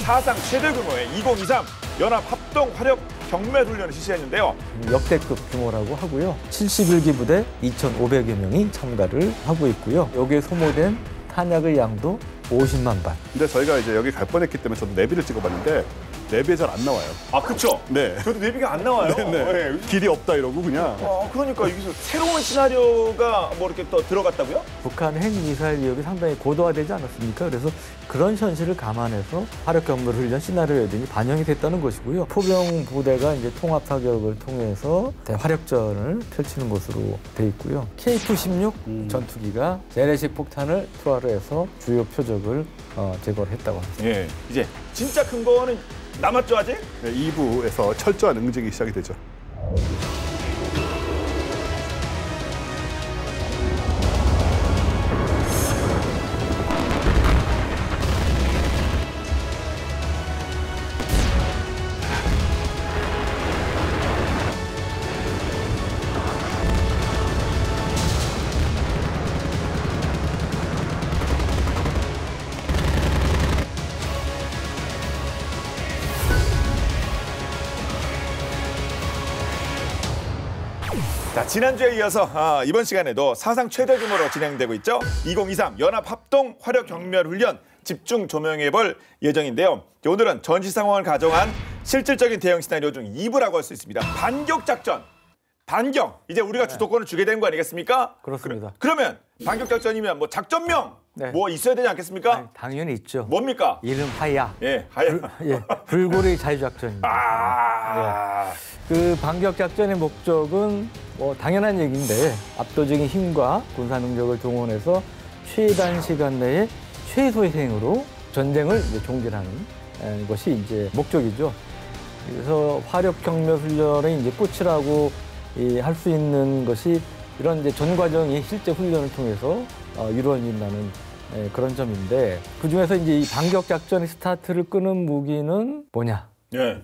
사상 최대 규모의 2023 연합 합동 화력 경매 훈련을 실시했는데요. 역대급 규모라고 하고요. 71기 부대 2,500여 명이 참가를 하고 있고요. 여기에 소모된 탄약의 양도 50만 발. 근데 저희가 이제 여기 갈 뻔했기 때문에 저도 내비를 찍어봤는데 내비에 잘 안 나와요. 아, 그쵸? 네. 저도 내비가 안 나와요. 네. 길이 없다 이러고 그냥. 그러니까 여기서 새로운 시나리오가 뭐 이렇게 또 들어갔다고요? 북한 핵미사일 위협이 상당히 고도화되지 않았습니까? 그래서 그런 현실을 감안해서 화력 경보 훈련 시나리오에 등이 반영이 됐다는 것이고요. 포병 부대가 이제 통합 사격을 통해서 대화력전을 펼치는 것으로 돼 있고요. KF-16 전투기가 재래식 폭탄을 투하를 해서 주요 표적을 제거를 했다고 합니다. 예. 이제 진짜 큰 거는 남았죠, 아직? 네, 2부에서 철저한 응징이 시작이 되죠. 자, 지난주에 이어서 이번 시간에도 사상 최대 규모로 진행되고 있죠. 2023 연합 합동 화력 경멸 훈련 집중 조명해볼 예정인데요. 오늘은 전시 상황을 가정한 실질적인 대응 시나리오 중 2부라고 할 수 있습니다. 반격 작전. 반격. 이제 우리가 주도권을 주게 된 거 아니겠습니까? 그렇습니다. 그러면 반격 작전이면 뭐 작전명 네. 뭐 있어야 되지 않겠습니까? 아니, 당연히 있죠. 뭡니까? 이름 하야. 예, 하야. 불고리 자유작전입니다. 그 반격 작전의 목적은 뭐 당연한 얘기인데 압도적인 힘과 군사 능력을 동원해서 최단 시간 내에 최소 희생으로 전쟁을 이제 종결하는 것이 이제 목적이죠. 그래서 화력 경멸 훈련의 이제 꽃이라고 할 수 있는 것이 이런 이제 전 과정이 실제 훈련을 통해서 이루어진다는 그런 점인데 그 중에서 이제 이 반격 작전의 스타트를 끄는 무기는 뭐냐? 예.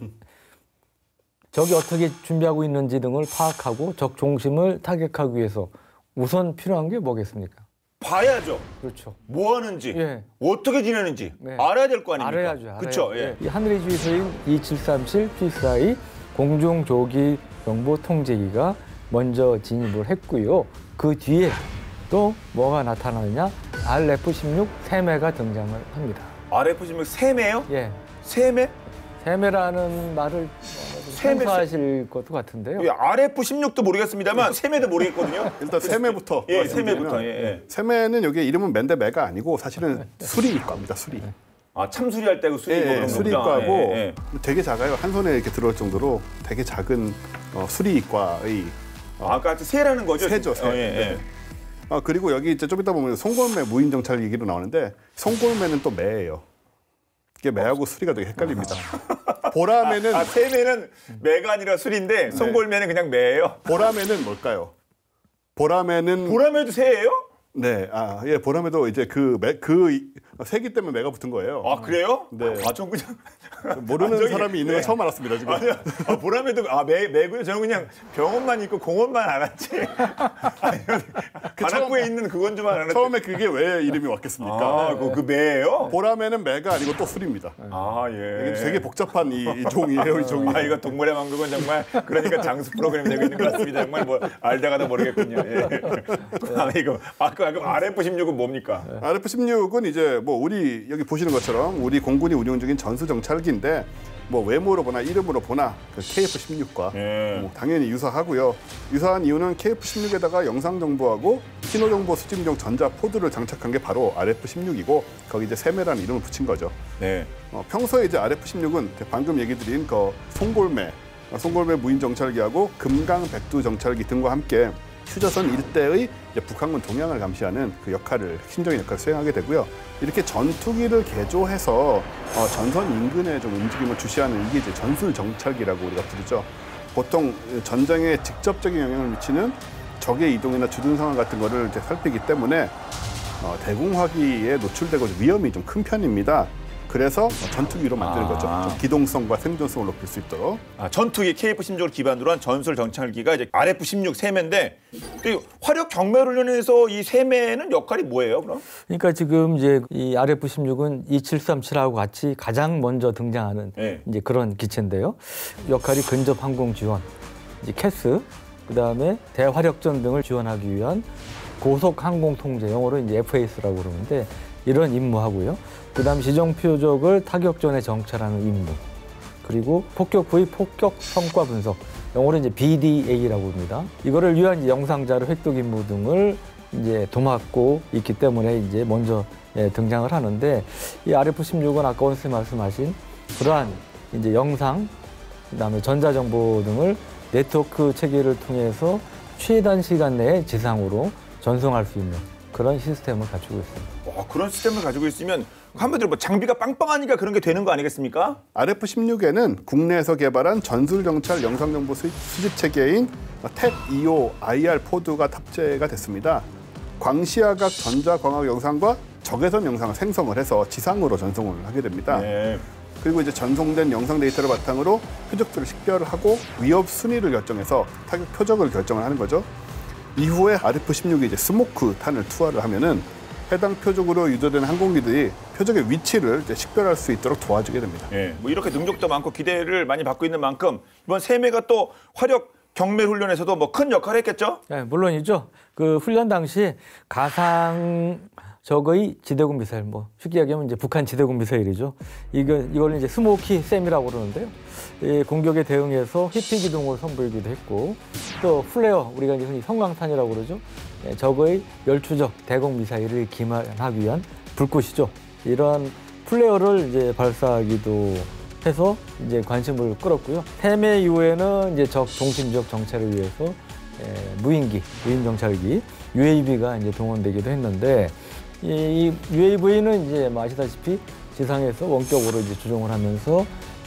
적이 어떻게 준비하고 있는지 등을 파악하고 적 중심을 타격하기 위해서 우선 필요한 게 뭐겠습니까? 봐야죠. 그렇죠. 뭐 하는지, 예. 어떻게 지내는지 네. 알아야 될 거 아닙니까? 알아야죠. 그렇죠. 예. 이 하늘의 주의소인 2737 P4I 공중조기 정보 통제기가 먼저 진입을 했고요. 그 뒤에 또 뭐가 나타나느냐? RF-16 세매가 등장을 합니다. RF-16 세매요? 예. 세매? 세매라는 말을 생소하실 것도 같은데요. 예, RF-16도 모르겠습니다만 세매도 모르겠거든요. 일단 세매부터. 예, 세매부터. 예. 세매는 여기 이름은 맨데 매가 아니고 사실은 수리과입니다. 수리. 아, 참수리할 때 그 수리고 그런 거구나. 수리과고 되게 작아요. 한 손에 이렇게 들어올 정도로 되게 작은 수리과의 아까 새라는 거죠? 새죠, 새. 예. 그리고 여기 이제 좀 이따 보면 송골매 무인정찰 얘기로 나오는데 송골매는 또 매예요. 이게 매하고 수리가 되게 헷갈립니다. 보라매는 세매는 매가 아니라 수리인데 송골매는 그냥 매예요. 보라매는 뭘까요? 보라매도 새예요? 네, 보라매도 이제 새기 때문에 매가 붙은 거예요. 아, 그래요? 네. 전 그냥 모르는 사람이 있는 건 처음 알았습니다, 지금. 아니야. 보라매도 매고요. 저는 그냥 병원만 있고 공원만 알았지. 관악구에 있는 그건 좀 알았지. 처음에 그게 왜 이름이 왔겠습니까? 그 매예요? 보라매는 매가 아니고 또 수리입니다. 예. 이게 되게 복잡한 이 종이에요, 이 종이. 이거 동물의 왕국은 정말 그러니까 장수 프로그램 되고 있는 것 같습니다. 정말 뭐 알다가도 모르겠군요. 예. 그럼 RF-16은 뭡니까? RF-16은 이제 뭐 우리 여기 보시는 것처럼 우리 공군이 운용 중인 전수 정찰기인데 뭐 외모로 보나 이름으로 보나 그 KF-16과 뭐 당연히 유사하고요. 유사한 이유는 KF-16에다가 영상 정보하고 신호 정보 수집용 전자 포드를 장착한 게 바로 RF-16이고 거기 이제 세매라는 이름을 붙인 거죠. 네. 평소에 이제 RF-16은 방금 얘기 드린 그 송골매 무인 정찰기하고 금강 백두 정찰기 등과 함께 휴전선 일대의 북한군 동향을 감시하는 그 핵심적인 역할을 수행하게 되고요. 이렇게 전투기를 개조해서 전선 인근의 좀 움직임을 주시하는 이게 이제 전술 정찰기라고 우리가 부르죠. 보통 전쟁에 직접적인 영향을 미치는 적의 이동이나 주둔 상황 같은 거를 이제 살피기 때문에 대공화기에 노출되고 위험이 좀 큰 편입니다. 그래서 전투기로 만드는 거죠. 기동성과 생존성을 높일 수 있도록. 전투기 KF-16을 기반으로 한 전술 정찰기가 이제 RF-16 세매인데 그 화력 경멸 훈련에서 이 세매는 역할이 뭐예요, 그럼? 그러니까 지금 이제 이 RF-16은 2737하고 같이 가장 먼저 등장하는 네. 이제 그런 기체인데요. 역할이 근접 항공 지원, 이제 캐스, 그다음에 대화력전 등을 지원하기 위한 고속 항공 통제, 영어로 이제 FAS라고 그러는데 이런 임무하고요. 그다음 지정 표적을 타격전에 정찰하는 임무. 그리고 폭격 후의 폭격 성과 분석, 영어로 이제 BDA라고 합니다. 이거를 위한 영상 자료 획득 임무 등을 이제 도맡고 있기 때문에 이제 먼저 등장을 하는데 이 RF-16은 아까 원수님 말씀하신 그러한 이제 영상, 그다음에 전자정보 등을 네트워크 체계를 통해서 최단 시간 내에 지상으로 전송할 수 있는 그런 시스템을 갖추고 있습니다. 그런 시스템을 가지고 있으면 한마디로 뭐 장비가 빵빵하니까 그런 게 되는 거 아니겠습니까? RF-16에는 국내에서 개발한 전술정찰 영상정보 수집 체계인 TAP-25 IR 포드가 탑재가 됐습니다. 광시야각 전자광학 영상과 적외선 영상을 생성을 해서 지상으로 전송을 하게 됩니다. 네. 그리고 이제 전송된 영상 데이터를 바탕으로 표적들을 식별을 하고 위협 순위를 결정해서 타격 표적을 결정을 하는 거죠. 이후에 RF-16이 이제 스모크 탄을 투하를 하면은 해당 표적으로 유도된 항공기들이 표적의 위치를 이제 식별할 수 있도록 도와주게 됩니다. 예, 뭐 이렇게 능력도 많고 기대를 많이 받고 있는 만큼 이번 세매가 또 화력 경멸 훈련에서도 뭐 큰 역할을 했겠죠? 네, 물론이죠. 그 훈련 당시 가상 적의 지대공 미사일, 뭐 쉽게 얘기하면 이제 북한 지대공 미사일이죠. 이걸 이제 스모키 샘이라고 그러는데요. 이 공격에 대응해서 히피 기동을 선보이기도 했고, 또 플레어, 우리가 이제 흔히 성광탄이라고 그러죠. 적의 열추적 대공 미사일을 기만하기 위한 불꽃이죠. 이러한 플레어를 이제 발사하기도 해서 이제 관심을 끌었고요. 세매 이후에는 이제 적 중심 지역 정찰을 위해서 무인 정찰기 UAV가 이제 동원되기도 했는데, 이 UAV는 이제 아시다시피 지상에서 원격으로 이제 조종을 하면서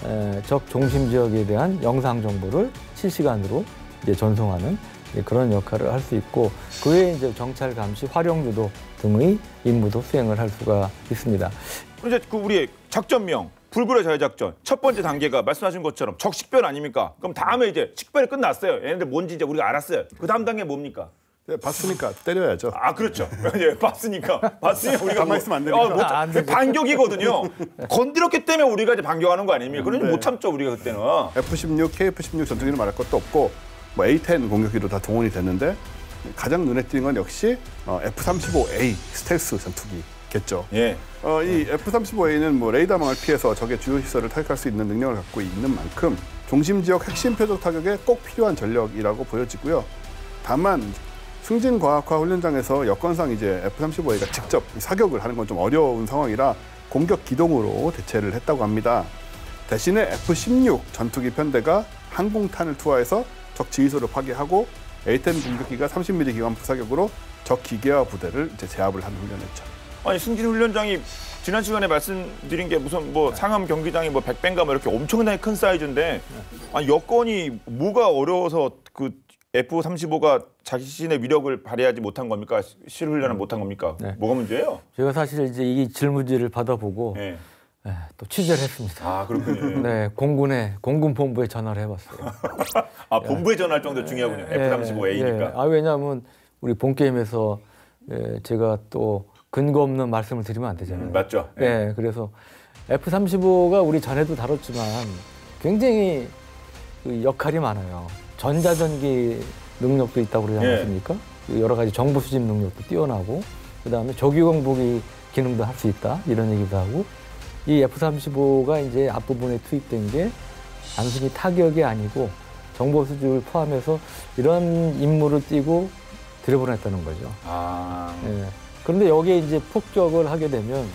적 중심 지역에 대한 영상 정보를 실시간으로 이제 전송하는 그런 역할을 할 수 있고, 그 외에 이제 정찰 감시, 활용 유도 등의 임무도 수행을 할 수가 있습니다. 이제 그 우리 작전명 불굴의 자유작전 첫 번째 단계가 말씀하신 것처럼 적 식별 아닙니까? 그럼 다음에 이제 식별이 끝났어요. 얘네들 뭔지 이제 우리가 알았어요. 그 다음 단계 뭡니까? 네, 봤으니까 때려야죠. 그렇죠. 예, 봤으니까 우리가 가만히 있으면 안 되니까. 안 되죠. 반격이거든요. 건드렸기 때문에 우리가 이제 반격하는 거 아닙니까? 그러니 네. 못 참죠, 우리가 그때는. F-16, KF-16 전투기는 말할 것도 없고 뭐 A-10 공격기도 다 동원이 됐는데 가장 눈에 띄는 건 역시 F-35A 스텔스 전투기겠죠. 예. 이 F-35A는 뭐 레이더망을 피해서 적의 주요 시설을 타격할 수 있는 능력을 갖고 있는 만큼 중심 지역 핵심 표적 타격에 꼭 필요한 전력이라고 보여지고요. 다만 승진과학화 훈련장에서 여건상 이제 F-35A가 직접 사격을 하는 건 좀 어려운 상황이라 공격 기동으로 대체를 했다고 합니다. 대신에 F-16 전투기 편대가 항공탄을 투하해서 적 지휘소를 파괴하고 A-10 공격기가 30mm 기관포 사격으로 적 기계화 부대를 이제 제압을 하는 훈련이었죠. 아니 승진 훈련장이 지난 시간에 말씀드린 게 무슨 뭐 상암 경기장이 뭐 100배인가 뭐 이렇게 엄청나게 큰 사이즈인데 아니 여건이 뭐가 어려워서 그 F-35가 자신의 위력을 발휘하지 못한 겁니까? 실훈련을 못한 겁니까? 네. 뭐가 문제예요? 제가 사실 이제 이 질문지를 받아보고 네. 또 취재를 했습니다. 그렇군요. 네, 공군 본부에 전화를 해봤어요. 본부에 전화할 정도 중요하군요. F-35A니까. 왜냐하면 우리 본 게임에서 제가 또 근거 없는 말씀을 드리면 안 되잖아요. 맞죠. 네, 그래서 F-35가 우리 전에도 다뤘지만 굉장히 그 역할이 많아요. 전자전기 능력도 있다고 그러지 않습니까? 여러 가지 정보 수집 능력도 뛰어나고, 그다음에 조기공복이 기능도 할 수 있다 이런 얘기도 하고, 이 F-35가 이제 앞부분에 투입된 게 단순히 타격이 아니고 정보 수집을 포함해서 이런 임무를 띠고 들여보냈다는 거죠. 네. 그런데 여기에 이제 폭격을 하게 되면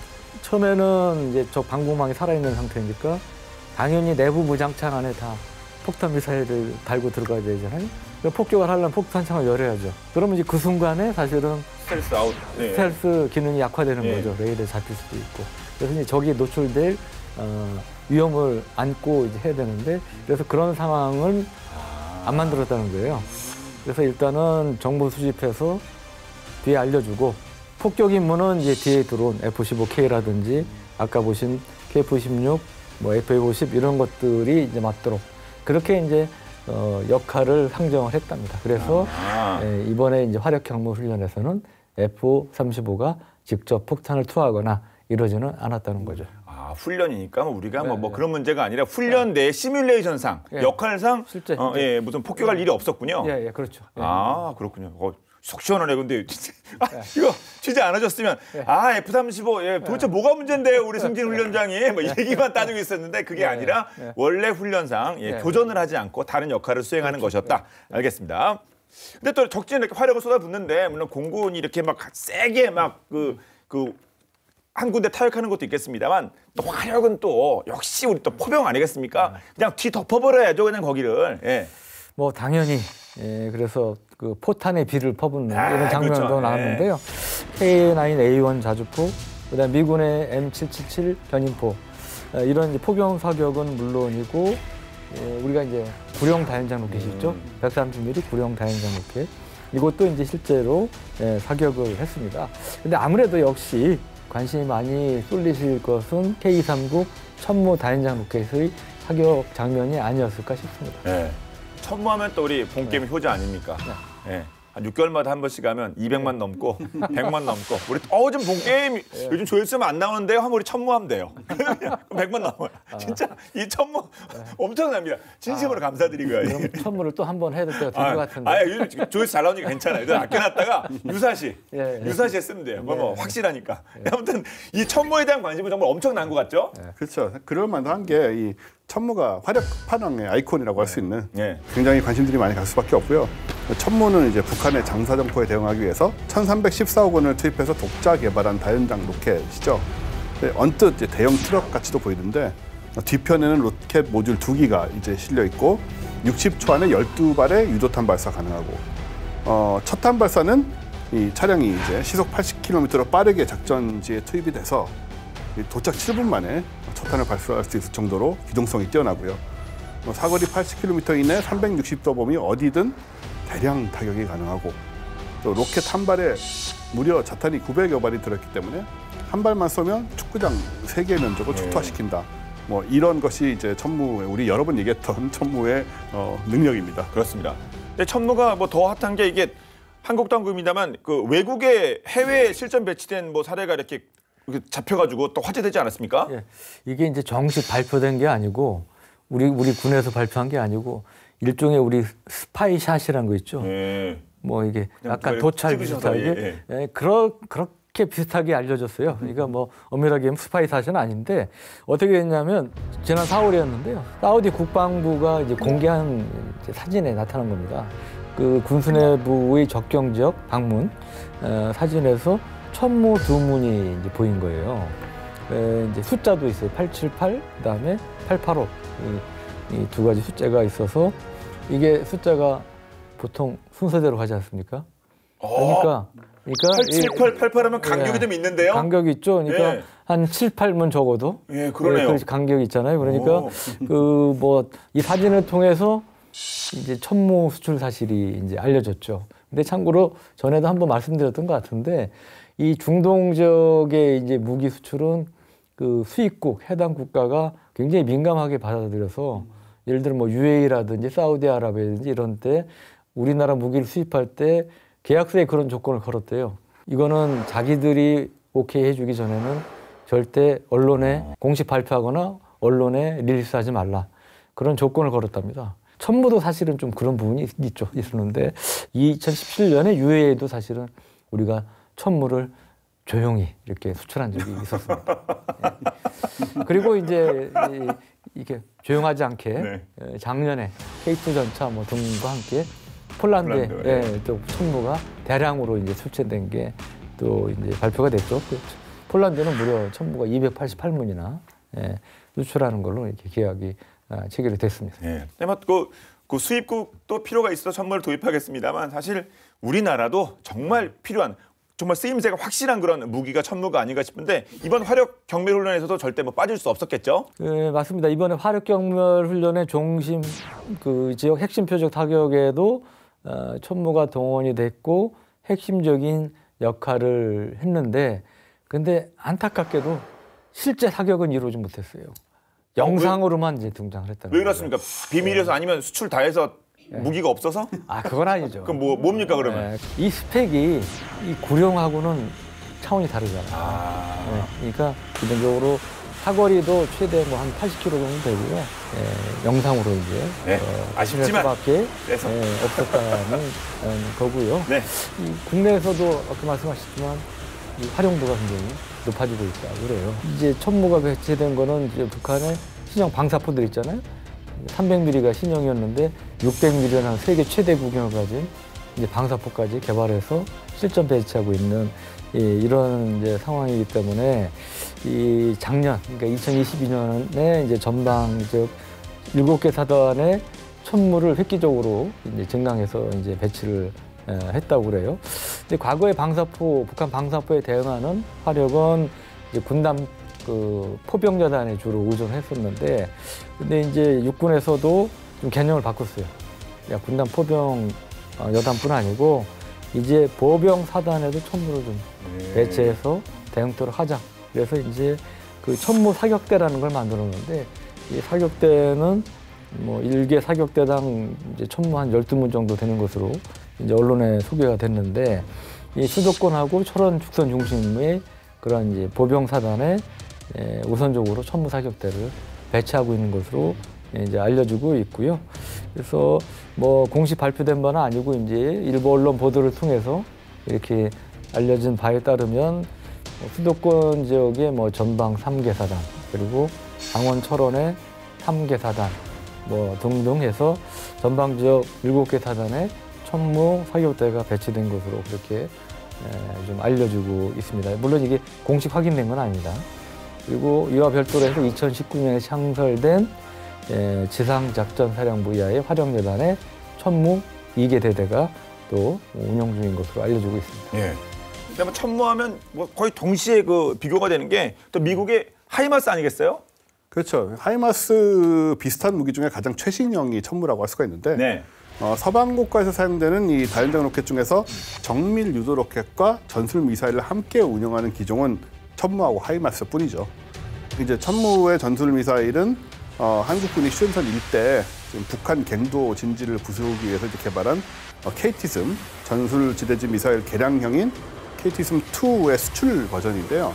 처음에는 이제 저 방공망이 살아있는 상태니까 당연히 내부 무장창 안에 다 폭탄 미사일을 달고 들어가야 되잖아요. 폭격을 하려면 폭탄창을 열어야죠. 그러면 이제 그 순간에 사실은 스텔스 아웃. 스텔스 기능이 약화되는 거죠. 레이더에 잡힐 수도 있고. 그래서 이제 저기에 노출될 위험을 안고 이제 해야 되는데, 그래서 그런 상황을 안 만들었다는 거예요. 그래서 일단은 정보 수집해서 뒤에 알려주고, 폭격 임무는 이제 뒤에 들어온 F-15K라든지 아까 보신 TF-16, 뭐 FA-50 이런 것들이 이제 맞도록 그렇게 이제 역할을 상정을 했답니다. 그래서 이번에 이제 화력 경무 훈련에서는 F-35가 직접 폭탄을 투하하거나 이러지는 않았다는 거죠. 훈련이니까 우리가 뭐 그런 문제가 아니라 훈련 내 시뮬레이션상 역할상 실제 무슨 폭격할 일이 없었군요. 예, 그렇죠. 그렇군요. 속 시원하네. 근데 이거 취재 안 하셨으면 F-35 도대체 뭐가 문제인데요, 우리 승진 훈련장이 뭐 얘기만 따지고 있었는데 그게 아니라 원래 훈련상 교전을 하지 않고 다른 역할을 수행하는 것이었다. 알겠습니다. 근데 또 적진에 이렇게 화력을 쏟아붓는데 물론 공군이 이렇게 막 세게 막 한 군데 타격하는 것도 있겠습니다만 또 화력은 또 역시 우리 또 포병 아니겠습니까? 그냥 뒤 덮어버려야죠, 그냥 거기를. 뭐 당연히 그래서 그 포탄의 비를 퍼붓는 이런 장면도 그렇죠. 나왔는데요. K9A1 자주포, 그다음 미군의 M777 견인포 이런 이제 포경 사격은 물론이고 우리가 이제 구령 다연장 로켓이 있죠. 130mm 구령 다연장 로켓 이것도 이제 실제로 사격을 했습니다. 근데 아무래도 역시 관심이 많이 쏠리실 것은 K239 천무 다연장 로켓의 사격 장면이 아니었을까 싶습니다. 천무하면 또 우리 본게임 효자 아닙니까? 한 6개월마다 한 번씩 가면 200만 넘고 100만 넘고 우리 좀 본게임 요즘 조회수면 안 나오는데요 하면 우리 천무하면 돼요. 그럼 100만 넘어요. 진짜 이 천무 엄청납니다. 진심으로 감사드리고요. 그럼 천무를 또 한 번 해야 될 때가 될 것 같은데. 요즘 조회수 잘 나오니까 괜찮아요. 이들 아껴놨다가 유사시에 쓰면 돼요. 뭐 확실하니까. 아무튼 이 천무에 대한 관심은 정말 엄청난 것 같죠? 그렇죠. 그럴 만한 게 이 천무가 화력 파랑의 아이콘이라고 할 수 있는 굉장히 관심들이 많이 갈 수밖에 없고요. 천무는 이제 북한의 장사정포에 대응하기 위해서 1314억 원을 투입해서 독자 개발한 다연장 로켓이죠. 언뜻 이제 대형 트럭 같이도 보이는데 뒤편에는 로켓 모듈 2기가 이제 실려 있고 60초 안에 12발의 유도탄 발사 가능하고 첫 탄 발사는 이 차량이 이제 시속 80km로 빠르게 작전지에 투입이 돼서 도착 7분 만에 첫 탄을 발사할 수 있을 정도로 기동성이 뛰어나고요. 사거리 80km 이내 360도 범위 어디든 대량 타격이 가능하고 또 로켓 한 발에 무려 자탄이 900여 발이 들었기 때문에 한 발만 쏘면 축구장 3개의 면적을 초토화시킨다. 뭐 이런 것이 이제 천무의 우리 여러 번 얘기했던 천무의 능력입니다. 그렇습니다. 근데 천무가 뭐 더 핫한 게 이게 한국도 한국입니다만 그 외국의 해외 실전 배치된 뭐 사례가 이렇게 잡혀가지고 또 화제되지 않았습니까? 이게 이제 정식 발표된 게 아니고 우리 군에서 발표한 게 아니고 일종의 우리 스파이샷이라는 거 있죠. 뭐 이게 약간 도찰 비슷하게 그렇게 비슷하게 알려졌어요. 그러니까 뭐 엄밀하게 하면 스파이샷은 아닌데 어떻게 했냐면 지난 4월이었는데요. 사우디 국방부가 이제 공개한 이제 사진에 나타난 겁니다. 그 군수 내부의 적경 지역 방문 사진에서 천무 2문이 이제 보인 거예요. 이제 숫자도 있어요. 878, 그다음에 885. 이 두 가지 숫자가 있어서 이게 숫자가 보통 순서대로 가지 않습니까? 그러니까 878, 88 하면 간격이 좀 있는데요. 간격이 있죠. 그러니까 한 7, 8면 적어도 그러네요. 간격이 있잖아요. 그러니까 그 뭐 이 사진을 통해서 이제 천무 수출 사실이 이제 알려졌죠. 근데 참고로 전에도 한번 말씀드렸던 것 같은데 이 중동 지역의 이제 무기 수출은 그 수입국 해당 국가가 굉장히 민감하게 받아들여서 예를 들어 뭐 UAE라든지 사우디아라비아라든지 이런 때 우리나라 무기를 수입할 때 계약서에 그런 조건을 걸었대요. 이거는 자기들이 오케이 해주기 전에는 절대 언론에 공식 발표하거나 언론에 릴리스하지 말라. 그런 조건을 걸었답니다. 천무도 사실은 좀 그런 부분이 있었는데 2017년에 UAE도 사실은 우리가 천무를 조용히 이렇게 수출한 적이 있었습니다. 그리고 이제 이게 조용하지 않게 작년에 K2 전차 뭐 등과 함께 폴란드에 또 천무가 대량으로 이제 출제된 게 또 이제 발표가 됐죠. 폴란드는 무려 천무가 288문이나 수출하는 걸로 이렇게 계약이 체결이 됐습니다. 그 수입국도 필요가 있어서 천무를 도입하겠습니다만 사실 우리나라도 정말 필요한 정말 쓰임새가 확실한 그런 무기가 천무가 아닌가 싶은데 이번 화력 경멸 훈련에서도 절대 뭐 빠질 수 없었겠죠? 네, 맞습니다. 이번에 화력 경멸 훈련의 중심 그 지역 핵심 표적 타격에도 천무가 동원이 됐고 핵심적인 역할을 했는데 근데 안타깝게도 실제 사격은 이루지 못했어요. 영상으로만 이제 등장을 했다는 왜 그렇습니까? 비밀이어서 아니면 수출 다 해서 무기가 없어서? 아, 그건 아니죠. 그럼 뭡니까 그러면? 이 스펙이 이 구룡하고는 차원이 다르잖아요. 그러니까 기본적으로 사거리도 최대 뭐 한 80km 정도 되고요. 영상으로 이제 아쉽지만 수밖에 없었다는 거고요. 네. 이 국내에서도 아까 말씀하셨지만 이 활용도가 굉장히 높아지고 있다 그래요. 이제 천무가 배치된 거는 이제 북한의 신형 방사포들 있잖아요. 300mm가 신형이었는데 600mm라는 세계 최대 구경을 가진 이제 방사포까지 개발해서 실전 배치하고 있는 이런 이제 상황이기 때문에 이 작년, 그러니까 2022년에 이제 전방 즉 7개 사단의 천무를 획기적으로 이제 증강해서 이제 배치를 했다고 그래요. 근데 과거의 방사포, 북한 방사포에 대응하는 화력은 이제 군담 그 포병여단에 주로 의존했었는데, 근데 이제 육군에서도 좀 개념을 바꿨어요. 야, 군담 포병 여단뿐 아니고 이제 보병 사단에도 천무를 좀 배치해서 대응토록 하자. 그래서 이제 그 천무 사격대라는 걸 만들었는데, 이 사격대는 뭐 1개 사격대당 이제 천무 한 12문 정도 되는 것으로 이제 언론에 소개가 됐는데, 이 수도권하고 철원 축선 중심의 그런 이제 보병 사단에 우선적으로 천무 사격대를 배치하고 있는 것으로 이제 알려지고 있고요. 그래서 뭐 공식 발표된 바는 아니고 이제 일부 언론 보도를 통해서 이렇게 알려진 바에 따르면 수도권 지역의 뭐 전방 3개 사단, 그리고 강원 철원의 3개 사단 뭐 등등 해서 전방 지역 7개 사단에 천무 사격대가 배치된 것으로 그렇게 좀 알려지고 있습니다. 물론 이게 공식 확인된 건 아닙니다. 그리고 이와 별도로 해서 2019년에 창설된 지상작전사령부 이하의 화력여단의 천무 2개 대대가 또 운영 중인 것으로 알려지고 있습니다. 예. 근데 뭐 천무하면 뭐 거의 동시에 그 비교가 되는 게 또 미국의 하이마스 아니겠어요? 그렇죠. 하이마스 비슷한 무기 중에 가장 최신형이 천무라고 할 수가 있는데, 네. 서방 국가에서 사용되는 이 다연장 로켓 중에서 정밀 유도 로켓과 전술 미사일을 함께 운영하는 기종은 천무하고 하이마스뿐이죠. 이제 천무의 전술 미사일은 한국군이 휴전선 일대 지금 북한 갱도 진지를 부수기 위해서 이제 개발한 KTSM 전술 지대지 미사일 개량형인 KTSM-2의 수출 버전인데요.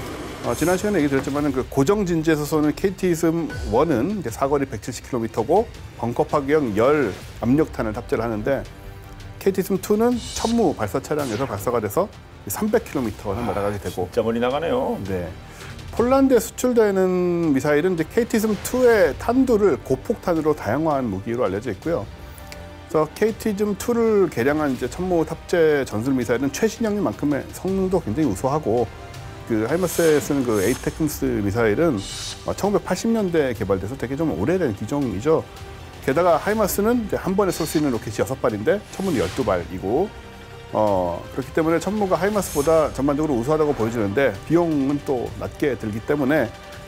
지난 시간에 얘기 드렸지만 그 고정 진지에서 쏘는 KTSM-1은 이제 사거리 170km고 벙커 파괴형 열 압력탄을 탑재를 하는데, KTSM-2는 천무 발사 차량에서 발사가 돼서 300km를 날아가게 되고. 진짜 멀리 나가네요. 네. 폴란드에 수출되는 미사일은 이제 KTSM-2의 탄두를 고폭탄으로 다양화한 무기로 알려져 있고요. 그래서 KTSM-2를 개량한 이제 천무 탑재 전술 미사일은 최신형인 만큼의 성능도 굉장히 우수하고, 그 하이마스에 쓰는 그 에이테크스 미사일은 1980년대에 개발돼서 되게 좀 오래된 기종이죠. 게다가 하이마스는 이제 한 번에 쏠 수 있는 로켓이 6발인데 천무는 12발이고, 그렇기 때문에 천무가 하이마스보다 전반적으로 우수하다고 보여지는데 비용은 또 낮게 들기 때문에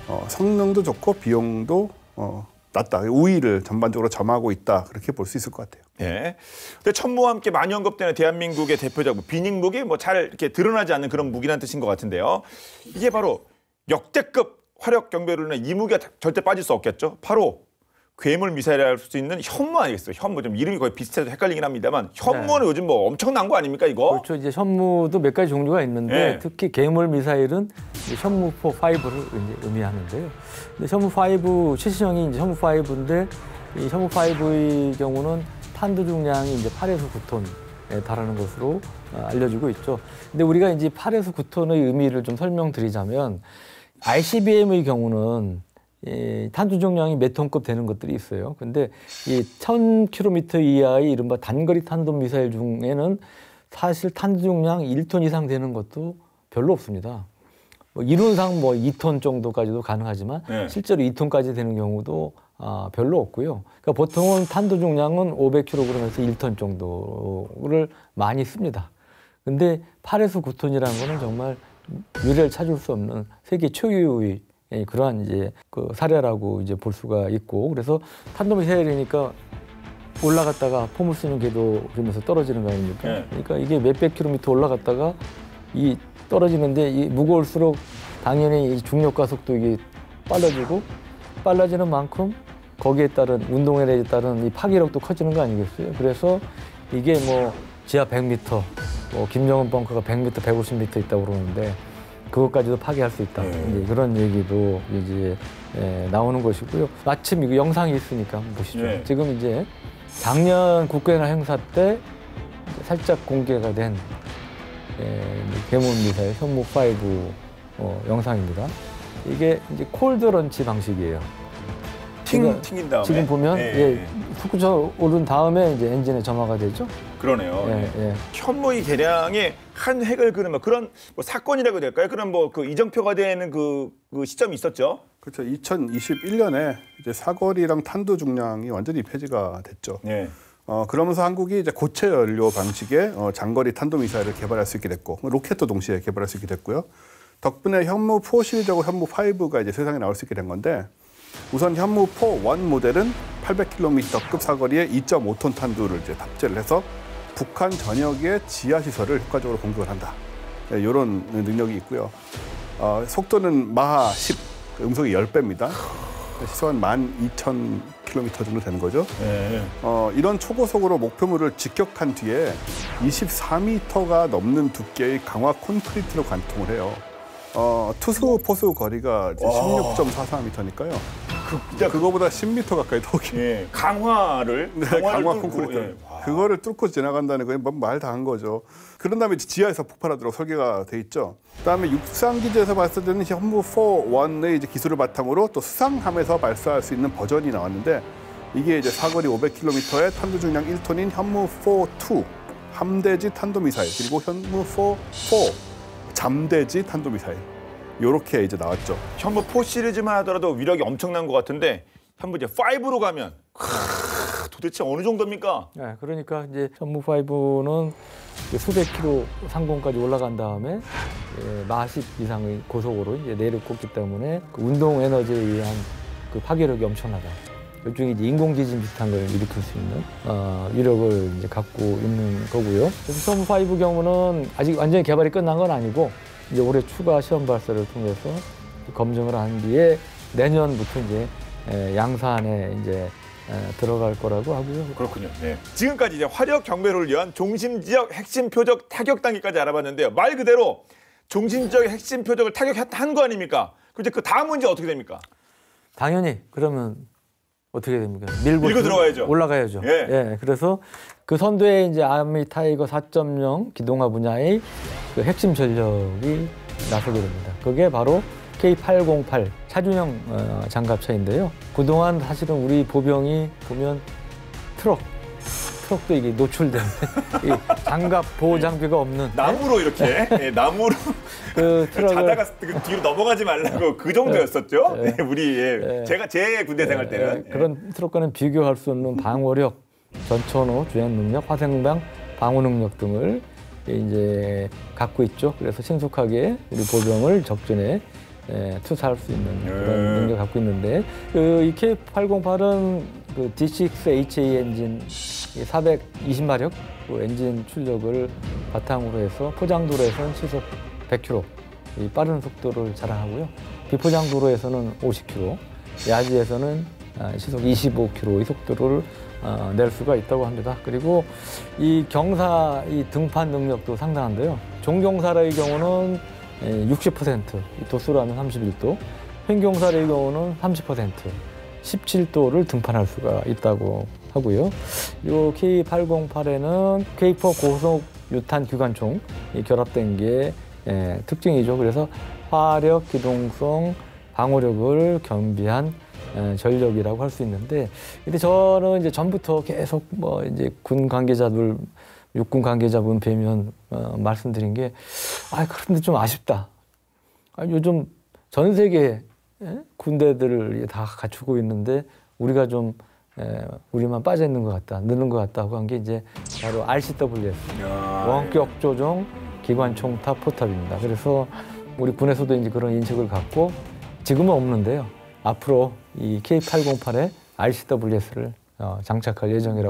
성능도 좋고 비용도 낮다. 우위를 전반적으로 점하고 있다. 그렇게 볼 수 있을 것 같아요. 예. 근데 천무와 함께 많이 언급되는 대한민국의 대표적 비닉 무기, 뭐 잘 이렇게 드러나지 않는 그런 무기란 뜻인 것 같은데요. 이게 바로 역대급 화력 경배로는 이 무기가 절대 빠질 수 없겠죠. 바로 괴물 미사일을 할 수 있는 현무 아니겠어요? 현무 좀 이름이 거의 비슷해서 헷갈리긴 합니다만 현무는 요즘 뭐 엄청난 거 아닙니까 이거? 그렇죠. 이제 현무도 몇 가지 종류가 있는데 특히 괴물 미사일은 현무4, 5를 의미하는데요. 근데 현무5 최신형이 이제 현무5인데 이 현무5의 경우는 탄두 중량이 이제 8에서 9톤에 달하는 것으로 알려지고 있죠. 근데 우리가 이제 8에서 9톤의 의미를 좀 설명드리자면, ICBM의 경우는 탄두 중량이 몇 톤급 되는 것들이 있어요. 근데 이 1000km 이하의 이른바 단거리 탄도 미사일 중에는 사실 탄두 중량 1톤 이상 되는 것도 별로 없습니다. 뭐 이론상 뭐 2톤 정도까지도 가능하지만 실제로 2톤까지 되는 경우도 별로 없고요. 그러니까 보통은 탄두 중량은 500kg에서 1톤 정도를 많이 씁니다. 근데 8에서 9톤이라는 거는 정말 유례를 찾을 수 없는 세계 초유의 그러한 이제 그 사례라고 이제 볼 수가 있고, 그래서 탄도미사일이니까 올라갔다가 폼을 쓰는 궤도 그러면서 떨어지는 거 아닙니까? 그러니까 이게 몇백 킬로미터 올라갔다가 이 떨어지는데 이 무거울수록 당연히 이 중력 가속도 빨라지고 빨라지는 만큼 거기에 따른 운동에 따른 이 파괴력도 커지는 거 아니겠어요? 그래서 이게 뭐 지하 100m, 뭐 김정은 벙커가 100m, 150m 있다고 그러는데 그것까지도 파괴할 수 있다. 이제 그런 얘기도 이제 나오는 것이고요. 마침 이거 영상이 있으니까 한번 보시죠. 네. 지금 이제 작년 국가연합 행사 때 살짝 공개가 된 개문 미사일 현무5 영상입니다. 이게 이제 콜드 런치 방식이에요. 튕긴 다음에 지금 보면 솟구쳐 오른 다음에 이제 엔진에 점화가 되죠. 그러네요. 예. 현무의 개량에 한 획을 그는 그런 뭐 사건이라고 해야 될까요? 그런 뭐 그 이정표가 되는 그 시점이 있었죠. 그렇죠. 2021년에 이제 사거리랑 탄도 중량이 완전히 폐지가 됐죠. 네. 그러면서 한국이 이제 고체 연료 방식의 장거리 탄도 미사일을 개발할 수 있게 됐고 로켓도 동시에 개발할 수 있게 됐고요. 덕분에 현무 4 시리즈하고 현무 5가 이제 세상에 나올 수 있게 된 건데 우선 현무 4 1 모델은 800km급 사거리에 2.5톤 탄두를 이제 탑재를 해서 북한 전역의 지하 시설을 효과적으로 공격을 한다. 이런 능력이 있고요. 속도는 마하 10, 음속이 10배입니다. 시속 한 12,000km 정도 되는 거죠. 네. 이런 초고속으로 목표물을 직격한 뒤에 24m가 넘는 두께의 강화 콘크리트로 관통을 해요. 투수 포수 거리가 16.44m니까요. 그거보다 10m 가까이 더 긴. 예. 강화 콘크리트. 예. 그거를 뚫고 지나간다는 건 말 다 한 거죠. 그런 다음에 지하에서 폭발하도록 설계가 돼 있죠. 그다음에 육상 기지에서 발사되는 현무 4-1의 이제 기술을 바탕으로 또 수상함에서 발사할 수 있는 버전이 나왔는데 이게 이제 사거리 500km의 탄도 중량 1톤인 현무 4-2 함대지 탄도미사일 그리고 현무 4-4 잠대지 탄도미사일 요렇게 이제 나왔죠. 현무 4 시리즈만 하더라도 위력이 엄청난 것 같은데 현무 이제 5로 가면 도대체 어느 정도입니까? 네, 그러니까 이제 현무 5는 수백 킬로 상공까지 올라간 다음에 마하 10 이상의 고속으로 이제 내려꽂기 때문에 그 운동 에너지에 의한 그 파괴력이 엄청나다. 일종의 이제 인공지진 비슷한 걸 일으킬 수 있는 위력을 이제 갖고 있는 거고요. 현무 5 경우는 아직 완전히 개발이 끝난 건 아니고 이제 올해 추가 시험 발사를 통해서 검증을 한 뒤에 내년부터 이제 양산에 이제 들어갈 거라고 하고요. 그렇군요. 네. 지금까지 이제 화력 경매를 위한 중심 지역 핵심 표적 타격 단계까지 알아봤는데요. 말 그대로 중심 지역 핵심 표적을 타격한 거 아닙니까? 근데 그 다음은 이제 어떻게 됩니까? 당연히 그러면 어떻게 됩니까? 밀고 들어가야죠. 올라가야죠. 예. 그래서 그 선두에 이제 아미 타이거 4.0 기동화 분야의 그 핵심 전력이 나서게 됩니다. 그게 바로 K808 차준형 장갑차인데요. 그동안 사실은 우리 보병이 보면 트럭도 이게 노출된 이 장갑 보호 장비가 없는 나무로 이렇게 나무로 그 트럭을 자다가 그 뒤로 넘어가지 말라고 그 정도였었죠. 우리 제 군대 생활 때는 그런 트럭과는 비교할 수 없는 방어력, 전천후 주행 능력, 화생방 방어 능력 등을 이제 갖고 있죠. 그래서 신속하게 우리 보병을 적전에 투사할 수 있는 그런 능력을 갖고 있는데 이 K808은 그 D6HA 엔진 420마력 그 엔진 출력을 바탕으로 해서 포장도로에서는 시속 100km 이 빠른 속도를 자랑하고요. 비포장 도로에서는 50km, 야지에서는 시속 25km의 속도를 낼 수가 있다고 합니다. 그리고 이 경사 이 등판 능력도 상당한데요. 종경사의 경우는 60%, 도수로 하면 31도, 횡경사의 경우는 30%, 17도를 등판할 수가 있다고 하고요. 이 K808에는 K4 고속 유탄 기관총이 결합된 게 특징이죠. 그래서 화력, 기동성, 방어력을 겸비한 전력이라고 할 수 있는데, 근데 저는 이제 전부터 계속 뭐 이제 군 관계자들, 육군 관계자분 뵈면 말씀드린 게, 그런데 좀 아쉽다. 요즘 전 세계 군대들을 다 갖추고 있는데 우리가 좀 우리만 빠져 있는 것 같다, 늦는 것 같다고 한 게 이제 바로 RCWS 원격 조종 기관총 탑 포탑입니다. 그래서 우리 군에서도 이제 그런 인식을 갖고 지금은 없는데요. 앞으로 이 K808에 RCWS를 장착할 예정이라고 합니다.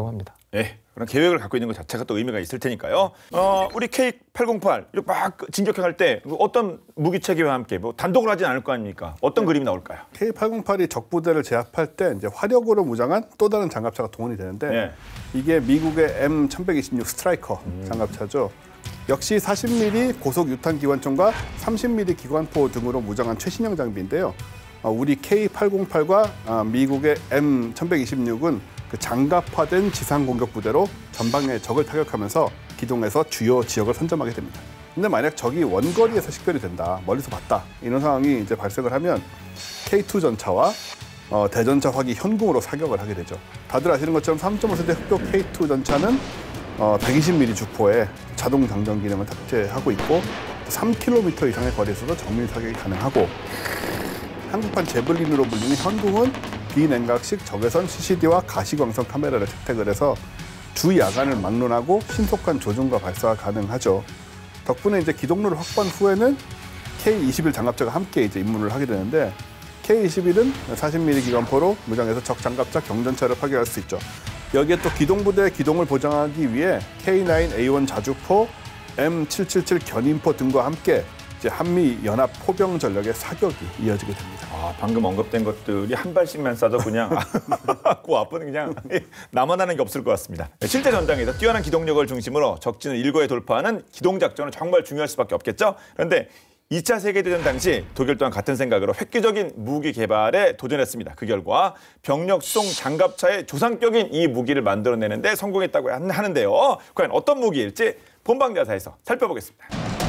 예, 그런 계획을 갖고 있는 것 자체가 또 의미가 있을 테니까요. 우리 K808 이렇게 막 진격할 때 어떤 무기 체계와 함께 뭐 단독을 하진 않을 거 아닙니까? 어떤 그림이 나올까요? K808이 적부대를 제압할 때 이제 화력으로 무장한 또 다른 장갑차가 동원이 되는데 네. 이게 미국의 M1126 스트라이커 장갑차죠. 역시 40mm 고속 유탄 기관총과 30mm 기관포 등으로 무장한 최신형 장비인데요. 우리 K808과 미국의 M1126은 그 장갑화된 지상 공격 부대로 전방의 적을 타격하면서 기동해서 주요 지역을 선점하게 됩니다. 근데 만약 적이 원거리에서 식별이 된다, 멀리서 봤다 이런 상황이 이제 발생을 하면 K2 전차와 대전차 화기 현궁으로 사격을 하게 되죠. 다들 아시는 것처럼 3.5세대 흑표 K2 전차는 120mm 주포에 자동 장전 기능을 탑재하고 있고 3km 이상의 거리에서도 정밀 사격이 가능하고 한국판 제블린으로 불리는 현궁은 비냉각식 적외선 CCD와 가시광선 카메라를 채택을 해서 주 야간을 막론하고 신속한 조준과 발사가 가능하죠. 덕분에 이제 기동로를 확보한 후에는 K21 장갑차가 함께 이제 입문을 하게 되는데 K21은 40mm 기관포로 무장해서 적 장갑차 경전차를 파괴할 수 있죠. 여기에 또 기동부대의 기동을 보장하기 위해 K9A1 자주포, M777 견인포 등과 함께 이제 한미 연합 포병 전력의 사격이 이어지게 됩니다. 방금 언급된 것들이 한 발씩만 쏴도 그냥 그 앞은 그냥 나만 하는 게 없을 것 같습니다. 실제 전장에서 뛰어난 기동력을 중심으로 적진을 일거에 돌파하는 기동작전은 정말 중요할 수밖에 없겠죠. 그런데 2차 세계대전 당시 독일 또한 같은 생각으로 획기적인 무기 개발에 도전했습니다. 그 결과 병력 수송 장갑차의 조상격인 이 무기를 만들어내는데 성공했다고 하는데요. 과연 어떤 무기일지 본방자사에서 살펴보겠습니다.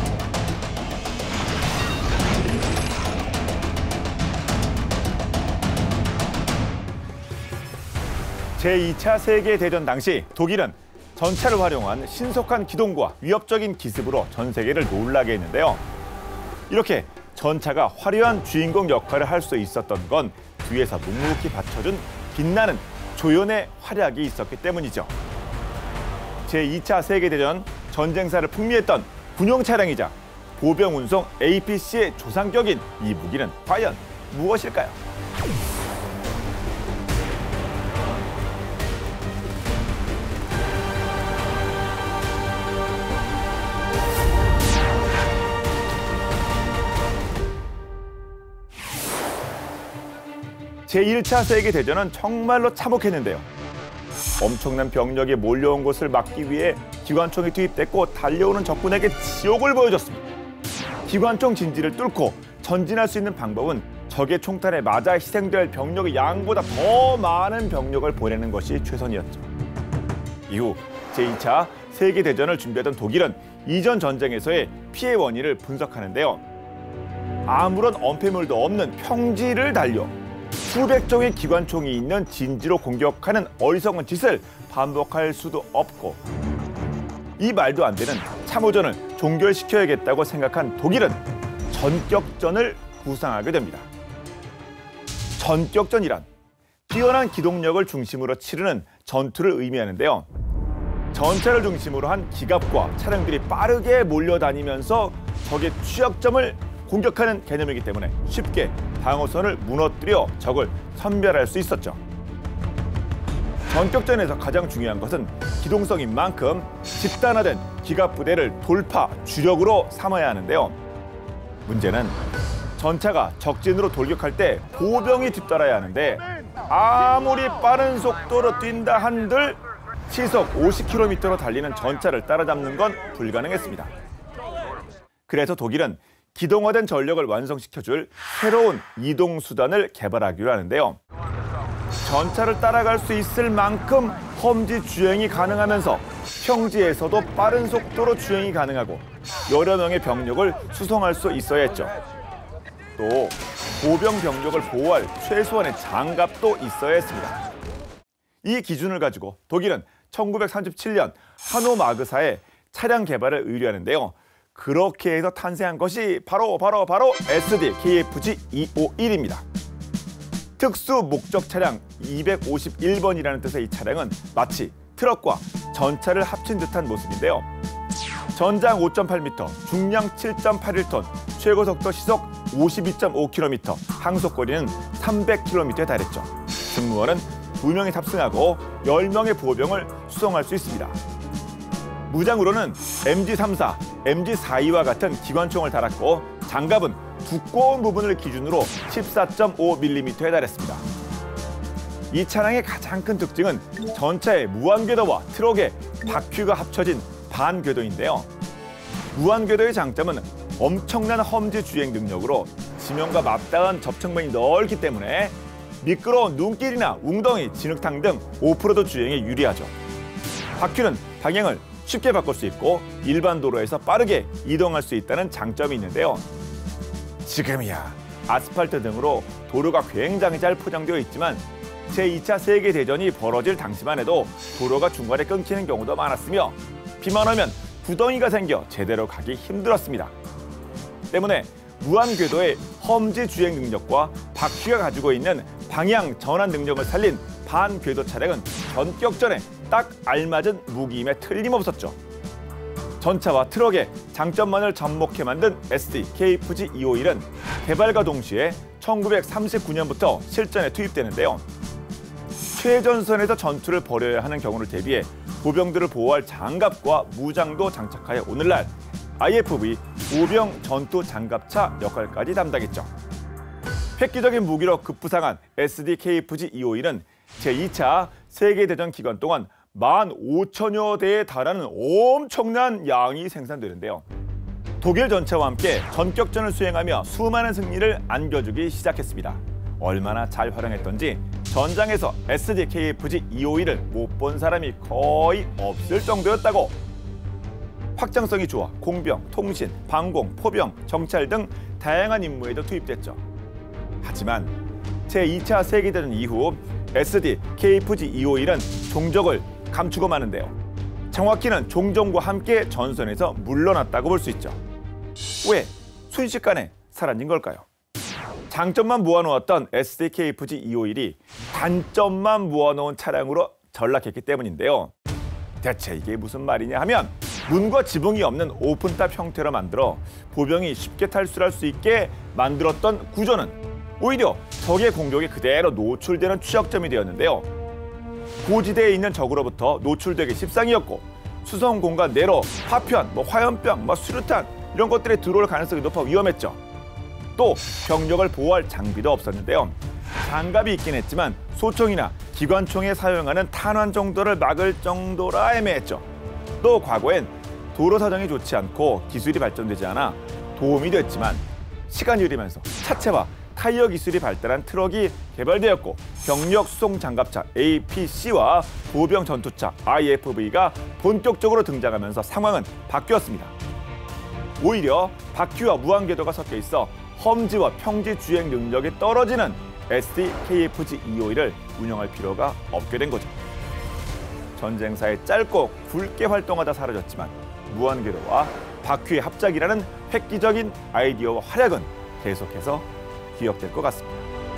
제2차 세계대전 당시 독일은 전차를 활용한 신속한 기동과 위협적인 기습으로 전 세계를 놀라게 했는데요. 이렇게 전차가 화려한 주인공 역할을 할 수 있었던 건 뒤에서 묵묵히 받쳐준 빛나는 조연의 활약이 있었기 때문이죠. 제2차 세계대전 전쟁사를 풍미했던 군용 차량이자 보병 운송 APC의 조상격인 이 무기는 과연 무엇일까요? 제1차 세계대전은 정말로 참혹했는데요. 엄청난 병력이 몰려온 곳을 막기 위해 기관총이 투입됐고 달려오는 적군에게 지옥을 보여줬습니다. 기관총 진지를 뚫고 전진할 수 있는 방법은 적의 총탄에 맞아 희생될 병력의 양보다 더 많은 병력을 보내는 것이 최선이었죠. 이후 제2차 세계대전을 준비하던 독일은 이전 전쟁에서의 피해 원인을 분석하는데요. 아무런 엄폐물도 없는 평지를 달려 수백 종의 기관총이 있는 진지로 공격하는 어리석은 짓을 반복할 수도 없고 이 말도 안 되는 참호전을 종결시켜야겠다고 생각한 독일은 전격전을 구상하게 됩니다. 전격전이란 뛰어난 기동력을 중심으로 치르는 전투를 의미하는데요. 전차를 중심으로 한 기갑과 차량들이 빠르게 몰려다니면서 적의 취약점을 공격하는 개념이기 때문에 쉽게 방어선을 무너뜨려 적을 선별할 수 있었죠. 전격전에서 가장 중요한 것은 기동성인 만큼 집단화된 기갑부대를 돌파 주력으로 삼아야 하는데요. 문제는 전차가 적진으로 돌격할 때 보병이 뒤따라야 하는데 아무리 빠른 속도로 뛴다 한들 시속 50km로 달리는 전차를 따라잡는 건 불가능했습니다. 그래서 독일은 기동화된 전력을 완성시켜줄 새로운 이동수단을 개발하기로 하는데요. 전차를 따라갈 수 있을 만큼 험지 주행이 가능하면서 평지에서도 빠른 속도로 주행이 가능하고 여러 명의 병력을 수송할 수 있어야 했죠. 또 보병 병력을 보호할 최소한의 장갑도 있어야 했습니다. 이 기준을 가지고 독일은 1937년 하노 마그사의 차량 개발을 의뢰하는데요. 그렇게 해서 탄생한 것이 바로 SD KFG-251입니다. 특수 목적 차량 251번이라는 뜻의 이 차량은 마치 트럭과 전차를 합친 듯한 모습인데요. 전장 5.8m, 중량 7.81톤, 최고 속도 시속 52.5km, 항속거리는 300km에 달했죠. 승무원은 2명이 탑승하고 10명의 보병을 수송할 수 있습니다. 무장으로는 MG34, MG42와 같은 기관총을 달았고 장갑은 두꺼운 부분을 기준으로 14.5mm에 달했습니다. 이 차량의 가장 큰 특징은 전차의 무한궤도와 트럭의 바퀴가 합쳐진 반궤도인데요. 무한궤도의 장점은 엄청난 험지 주행 능력으로 지면과 맞닿은 접촉면이 넓기 때문에 미끄러운 눈길이나 웅덩이, 진흙탕 등 오프로드 주행에 유리하죠. 바퀴는 방향을 쉽게 바꿀 수 있고 일반 도로에서 빠르게 이동할 수 있다는 장점이 있는데요. 지금이야 아스팔트 등으로 도로가 굉장히 잘 포장되어 있지만 제2차 세계대전이 벌어질 당시만 해도 도로가 중간에 끊기는 경우도 많았으며 비만 오면 구덩이가 생겨 제대로 가기 힘들었습니다. 때문에 무한궤도의 험지 주행 능력과 바퀴가 가지고 있는 방향 전환 능력을 살린 반궤도 차량은 전격전에 딱 알맞은 무기임에 틀림없었죠. 전차와 트럭의 장점만을 접목해 만든 SD KFG-251은 개발과 동시에 1939년부터 실전에 투입되는데요. 최전선에서 전투를 벌여야 하는 경우를 대비해 보병들을 보호할 장갑과 무장도 장착하여 오늘날 IFV 보병 전투 장갑차 역할까지 담당했죠. 획기적인 무기로 급부상한 SD KFG-251은 제2차 세계대전 기간 동안 15,000여 대에 달하는 엄청난 양이 생산되는데요. 독일 전차와 함께 전격전을 수행하며 수많은 승리를 안겨주기 시작했습니다. 얼마나 잘 활용했던지 전장에서 SD KFG-251을 못 본 사람이 거의 없을 정도였다고. 확장성이 좋아 공병, 통신, 방공, 포병, 정찰 등 다양한 임무에도 투입됐죠. 하지만 제2차 세계대전 이후 SD KFG-251은 종적을 감추고 마는데요. 정확히는 종종과 함께 전선에서 물러났다고 볼 수 있죠. 왜 순식간에 사라진 걸까요? 장점만 모아놓았던 SD KFG-251이 단점만 모아놓은 차량으로 전락했기 때문인데요. 대체 이게 무슨 말이냐 하면 문과 지붕이 없는 오픈탑 형태로 만들어 보병이 쉽게 탈출할 수 있게 만들었던 구조는 오히려 적의 공격에 그대로 노출되는 취약점이 되었는데요. 고지대에 있는 적으로부터 노출되기 십상이었고 수송 공간 내로 파편, 화염병, 수류탄 이런 것들이 들어올 가능성이 높아 위험했죠. 또 병력을 보호할 장비도 없었는데요. 장갑이 있긴 했지만 소총이나 기관총에 사용하는 탄환 정도를 막을 정도라 애매했죠. 또 과거엔 도로 사정이 좋지 않고 기술이 발전되지 않아 도움이 됐지만 시간이 흐르면서 차체와 타이어 기술이 발달한 트럭이 개발되었고 병력 수송 장갑차 APC와 보병 전투차 IFV가 본격적으로 등장하면서 상황은 바뀌었습니다. 오히려 바퀴와 무한궤도가 섞여 있어 험지와 평지 주행 능력이 떨어지는 SD KFG-251을 운영할 필요가 없게 된 거죠. 전쟁사에 짧고 굵게 활동하다 사라졌지만 무한궤도와 바퀴의 합작이라는 획기적인 아이디어와 활약은 계속해서 기억될 것 같습니다.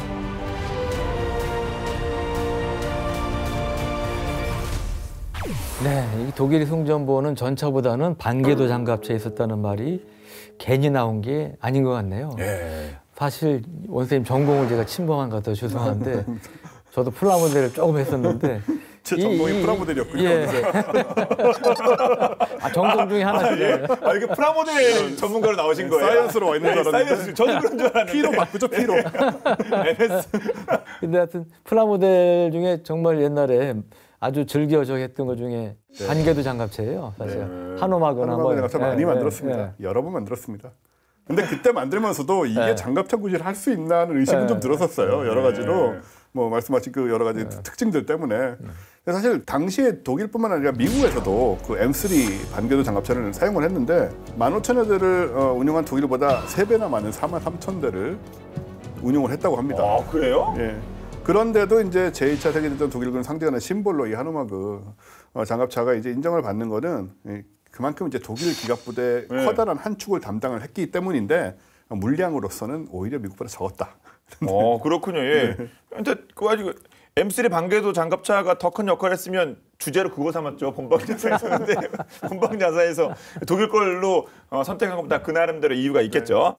네, 이 독일 승전보는 전차보다는 반궤도 장갑차에 있었다는 말이 괜히 나온 게 아닌 것 같네요. 예. 사실 원생님 전공을 제가 침범한 것 같아서 죄송한데 저도 프라모델을 조금 했었는데 제 전공이 프라모델이었군요. 예. 전공 중에 하나죠. 이게 프라모델 전문가로 나오신 거예요? 사이언스로 와 있는 줄 알았는데. 사이언스. 저도 그런 줄 알았는데. P로 바꾸죠, P로. MS. 근데 하여튼 프라모델 중에 정말 옛날에 아주 즐겨 했던 것 중에 반궤도 장갑차예요. 사실 하노마거나 하노마거 장갑차 많이 만들었습니다. 예. 여러 번 만들었습니다. 근데 그때 만들면서도 이게 장갑차 구실을 할 수 있나는 의식은 좀 들었었어요. 여러 가지로 말씀하신 그 여러 가지 특징들 때문에. 근데 사실 당시에 독일뿐만 아니라 미국에서도 그 M3 반궤도 장갑차를 사용을 했는데 15,000여 대를 운영한 독일보다 3배나 많은 43,000대를 운용을 했다고 합니다. 아, 그래요? 예. 그런데도 이제 제2차 세계대전 독일군을 상징하는 심볼로 이 하노마그 장갑차가 이제 인정을 받는 거는 그만큼 이제 독일 기갑부대의 커다란 한 축을 담당을 했기 때문인데 물량으로서는 오히려 미국보다 적었다. 그렇군요. 예. 근데 그거 가지고 M3 반궤도 장갑차가 더 큰 역할을 했으면 주제로 그거 삼았죠. 본방자사에서. 근데 본방자사에서 독일 걸로 선택한 것보다 그 나름대로 이유가 있겠죠.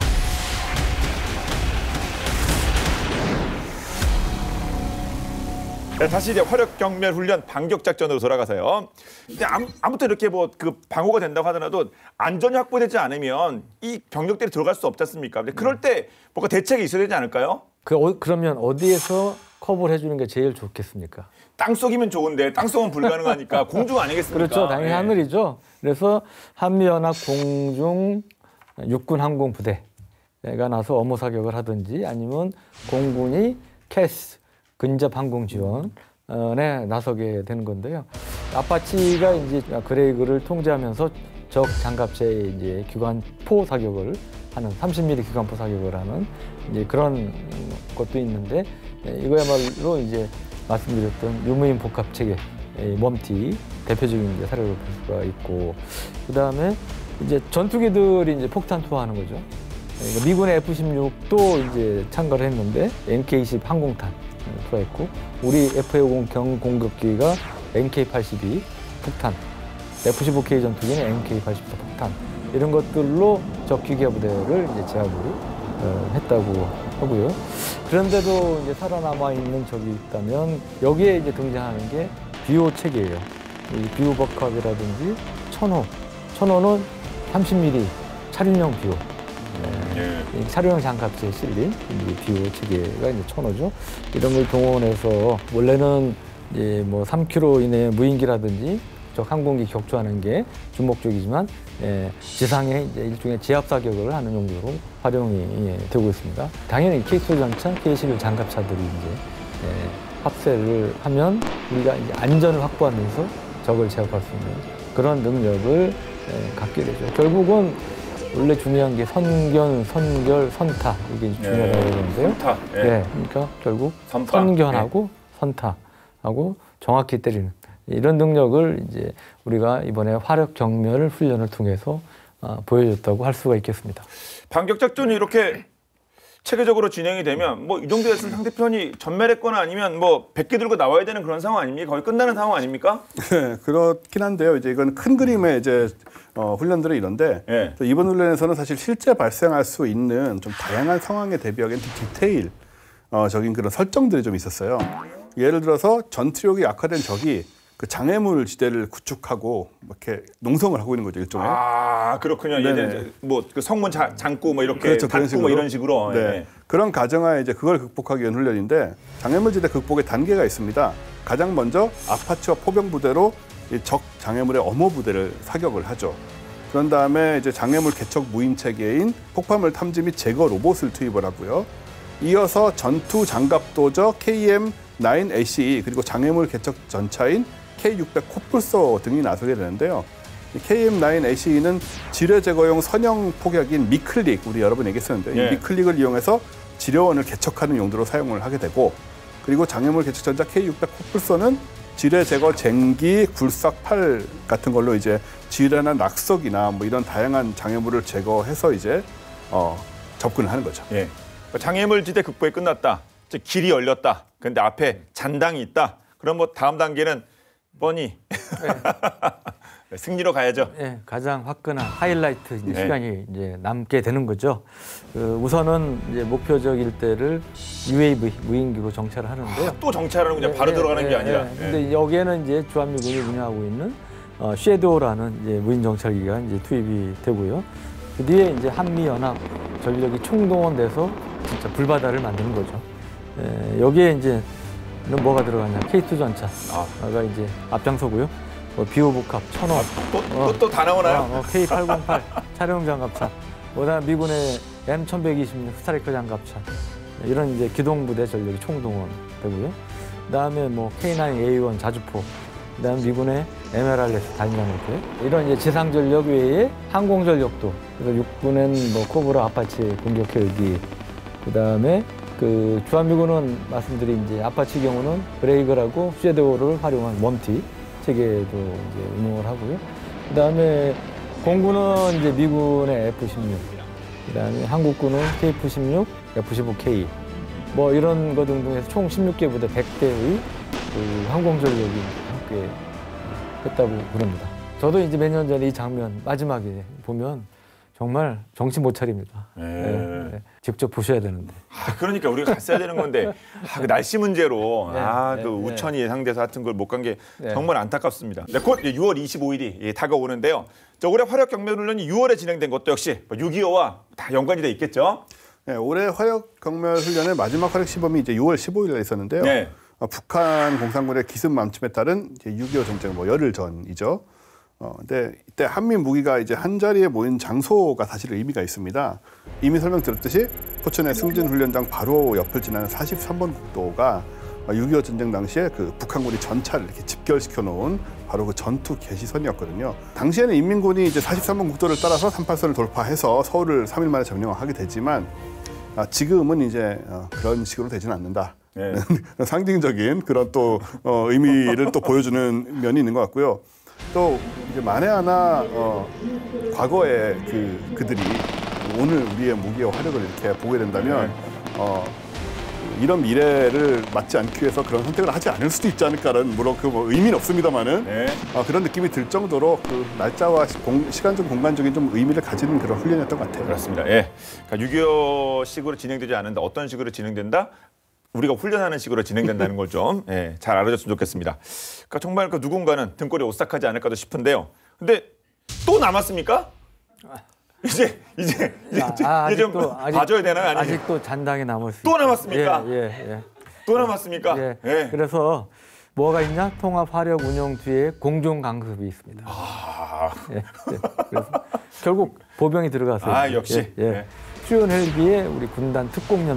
네, 다시 이제 화력 경멸 훈련 반격 작전으로 돌아가서요. 근데 아무튼 이렇게 뭐 그 방어가 된다고 하더라도 안전이 확보되지 않으면 이 병력들이 들어갈 수 없지 않습니까? 근데 그럴 때 뭔가 대책이 있어야 되지 않을까요? 그러면 어디에서 커버를 해주는 게 제일 좋겠습니까? 땅속이면 좋은데 땅속은 불가능하니까 공중 아니겠습니까? 그렇죠. 당연히 네. 하늘이죠. 그래서 한미연합 공중 육군 항공 부대가 나서 어모 사격을 하든지 아니면 공군이 캐스 근접 항공 지원에 나서게 되는 건데요. 아파치가 이제 그레이그를 통제하면서 적 장갑차에 이제 기관포 사격을 하는 30mm 기관포 사격을 하는 이제 그런 것도 있는데 이거야말로 이제 말씀드렸던 유무인 복합 체계 멈티 대표적인 이제 사례를 볼 수가 있고 그다음에 이제 전투기들이 이제 폭탄 투하하는 거죠. 그러니까 미군의 F-16도 이제 참가를 했는데 MK-20 항공탄 투하했고 우리 F-50 경공격기가 MK-82 폭탄, F-15K 전투기는 MK-84 폭탄 이런 것들로 적 기계 부대를 이제 제압을 했다고 하고요. 그런데도 이제 살아남아 있는 적이 있다면 여기에 이제 등장하는 게 비호 체계예요. 이 비호 복합이라든지 천호는 30mm 차륜형 비호. 이 차륜형 장갑차에 실린 비호 체계가 이제 천호죠. 이런 걸 동원해서 원래는 이제 뭐 3km 이내 무인기라든지 적 항공기 격추하는 게 주목적이지만 지상에 이제 일종의 제압 사격을 하는 용도로 활용이 되고 있습니다. 당연히 K2 전차, K11 장갑차들이 이제 합세를 하면 우리가 이제 안전을 확보하면서 적을 제압할 수 있는 그런 능력을 갖게 되죠. 결국은 원래 중요한 게 선견, 선결, 선타 이게 중요하다고 그러는데요. 선타. 그러니까 결국 선타. 선견하고 선타하고 정확히 때리는 이런 능력을 이제 우리가 이번에 화력 경멸 훈련을 통해서 보여줬다고 할 수가 있겠습니다. 반격 작전이 이렇게 체계적으로 진행이 되면 뭐 이 정도에서 상대편이 전멸했거나 아니면 뭐 100개 들고 나와야 되는 그런 상황 아닙니까? 거의 끝나는 상황 아닙니까? 네, 그렇긴 한데요. 이제 이건 큰 그림의 이제 훈련들은 이런데 또 이번 훈련에서는 사실 실제 발생할 수 있는 좀 다양한 상황에 대비하기엔 디테일 적인 그런 설정들이 좀 있었어요. 예를 들어서 전투력이 약화된 적이 그 장애물 지대를 구축하고 이렇게 농성을 하고 있는 거죠, 일종의. 아, 그렇군요. 예전에 뭐 그 성문 장구 뭐 이렇게 그렇죠, 닫고 뭐 이런 식으로. 네. 그런 가정하에 이제 그걸 극복하기 위한 훈련인데 장애물 지대 극복의 단계가 있습니다. 가장 먼저 아파치와 포병 부대로 이 적 장애물의 엄호 부대를 사격을 하죠. 그런 다음에 이제 장애물 개척 무인 체계인 폭발물 탐지 및 제거 로봇을 투입을 하고요. 이어서 전투 장갑 도저 KM-9ACE 그리고 장애물 개척 전차인 K600 코뿔소 등이 나서게 되는데요. KM-9ACE는 지뢰 제거용 선형 폭약인 미클릭, 우리 여러 번 얘기했었는데 이 미클릭을 이용해서 지뢰원을 개척하는 용도로 사용을 하게 되고 그리고 장애물 개척 전차 K600 코뿔소는 지뢰 제거 쟁기, 굴삭 팔 같은 걸로 이제 지뢰나 낙석이나 뭐 이런 다양한 장애물을 제거해서 이제 접근을 하는 거죠. 예. 장애물 지대 극복이 끝났다. 즉 길이 열렸다. 그런데 앞에 잔당이 있다. 그럼 뭐 다음 단계는 뻔히 승리로 가야죠. 네, 가장 화끈한 하이라이트 이제 시간이 이제 남게 되는 거죠. 우선은 이제 목표적 일대를 UAV 무인기로 정찰을 하는데요. 또 정찰하는군요. 바로 들어가는 게 아니라. 근데 여기에는 이제 주한미군이 운영하고 있는 섀도우라는 이제 무인 정찰기가 이제 투입이 되고요. 그 뒤에 이제 한미연합 전력이 총동원돼서 진짜 불바다를 만드는 거죠. 여기에 이제 뭐가 들어가냐? K2 전차가 이제 앞장서고요. 비호복합, 천호. 또 다 나오나요? K808 차량 장갑차. 그다음 미군의 M1126 스트라이커 장갑차. 이런 이제 기동부대 전력이 총동원되고요. 그다음에 뭐 K9A1 자주포. 그다음 미군의 MLRS 단장부대. 이런 이제 지상 전력 외에 항공 전력도. 그래서 육군은 뭐 코브라 아파치 공격 헬기. 그다음에 그 주한미군은 말씀드린 이제 아파치 경우는 브레이그라고 섀도우를 활용한 멈티 체계도 이제 운용을 하고요. 그다음에 공군은 이제 미군의 F-16, 그다음에 한국군은 KF-16, F-15K 뭐 이런 거 등등해서 총 16개 부대 100대의 그 항공 전력이 함께 했다고 그럽니다. 저도 이제 몇 년 전에 이 장면 마지막에 보면 정말 정신 못 차립니다. 예. 네. 직접 보셔야 되는데. 그러니까 우리가 갔어야 되는 건데 그 날씨 문제로 그 우천이 상대에서 하여튼 걸 못 간 게 정말 안타깝습니다. 네, 곧 6월 25일이 다가오는데요. 올해 화력 경멸 훈련이 6월에 진행된 것도 역시 6.25와 다 연관이 돼 있겠죠. 네, 올해 화력 경멸 훈련의 마지막 화력 시범이 이제 6월 15일에 있었는데요. 네. 북한 공산군의 기습 맘침에 따른 이제 6.25 전쟁 열흘 전이죠. 근데 이때 한미 무기가 이제 한 자리에 모인 장소가 사실 의미가 있습니다. 이미 설명드렸듯이 포천의 승진 훈련장 바로 옆을 지나는 43번 국도가 6.25 전쟁 당시에 그 북한군이 전차를 이렇게 집결시켜 놓은 바로 그 전투 개시선이었거든요. 당시에는 인민군이 이제 43번 국도를 따라서 38선을 돌파해서 서울을 3일 만에 점령하게 되지만 지금은 이제 그런 식으로 되지는 않는다. 네. 상징적인 그런 또 의미를 또 보여주는 면이 있는 것 같고요. 또 이제 만에 하나 과거에 그들이 오늘 우리의 무기와 화력을 이렇게 보게 된다면 이런 미래를 맞지 않기 위해서 그런 선택을 하지 않을 수도 있지 않을까라는 물론 의미는 없습니다만은 그런 느낌이 들 정도로 그 날짜와 시간적 공간적인 좀 의미를 가지는 그런 훈련이었던 것 같아요. 그렇습니다. 예. 그러니까 6.25식으로 진행되지 않는데 어떤 식으로 진행된다? 우리가 훈련하는 식으로 진행된다는 걸 좀 잘 알아줬으면 좋겠습니다. 그러니까 정말 그 누군가는 등골이 오싹하지 않을까도 싶은데요. 근데 또 남았습니까? 이제 좀 봐줘야 되나요? 아니면 아직도 잔당이 남을 수 또 남았습니까? 예. 또 남았습니까? 예. 그래서 뭐가 있냐? 통합 화력 운영 뒤에 공중 강습이 있습니다. 그래서 결국 보병이 들어가서 역시. 수연 헬기에 우리 군단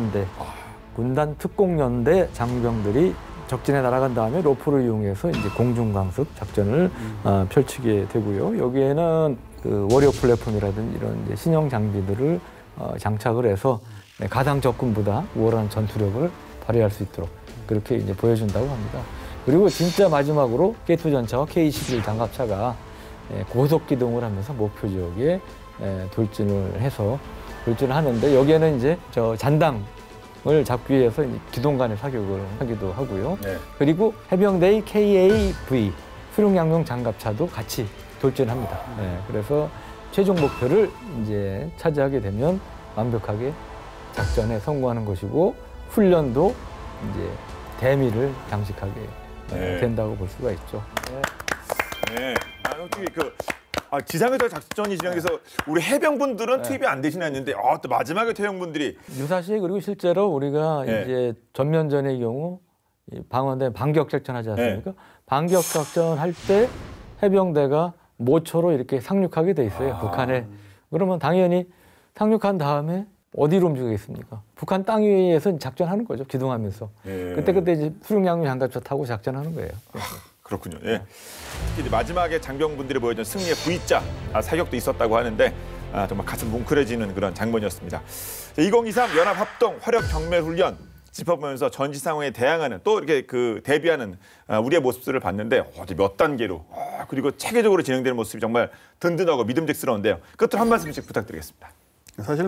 특공연대 장병들이 적진에 날아간 다음에 로프를 이용해서 이제 공중 강습 작전을 펼치게 되고요. 여기에는 그 워리어 플랫폼이라든지 이런 이제 신형 장비들을 장착을 해서 가상 적군보다 우월한 전투력을 발휘할 수 있도록 그렇게 이제 보여준다고 합니다. 그리고 진짜 마지막으로 K2 전차와 K21 장갑차가 고속 기동을 하면서 목표 지역에 돌진을 하는데 여기에는 이제 저 잔당을 잡기 위해서 이제 기동간의 사격을 하기도 하고요. 그리고 해병대의 KAV 수륙양용 장갑차도 같이 돌진합니다. 그래서 최종 목표를 이제 차지하게 되면 완벽하게 작전에 성공하는 것이고 훈련도 이제 대미를 장식하게 된다고 볼 수가 있죠. 어떻게 지상에서 작전이 진행돼서 우리 해병분들은 투입이 안 되시나 했는데 또 마지막에 태영분들이 유사시 그리고 실제로 우리가 이제 전면전의 경우 방어대 반격 작전 하지 않습니까? 반격 작전 할 때 해병대가 모초로 이렇게 상륙하게 돼 있어요. 북한에. 그러면 당연히 상륙한 다음에 어디로 움직이겠습니까? 북한 땅 위에서 작전하는 거죠. 기동하면서. 그때 이제 수륙양용 장갑차 타고 작전하는 거예요. 그렇군요. 특히 마지막에 장병분들이 보여준 승리의 V자 사격도 있었다고 하는데 정말 가슴 뭉클해지는 그런 장면이었습니다. 2023 연합합동 화력 경멸 훈련 짚어보면서 전시 상황에 대항하는 또 이렇게 그 대비하는 우리의 모습들을 봤는데 몇 단계로 그리고 체계적으로 진행되는 모습이 정말 든든하고 믿음직스러운데요. 그것들 한 말씀씩 부탁드리겠습니다. 사실